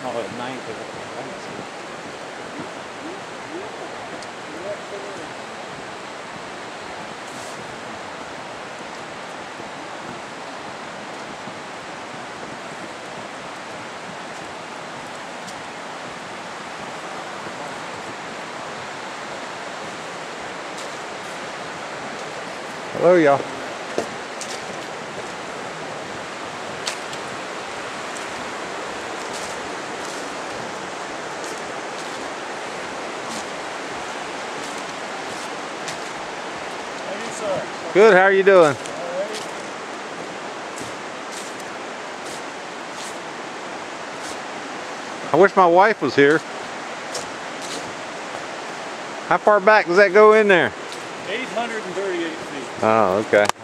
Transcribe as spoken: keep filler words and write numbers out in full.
Oh, at night. Hello, y'all. Good, how are you doing? I wish my wife was here. How far back does that go in there? eight hundred thirty-eight feet. Oh, okay.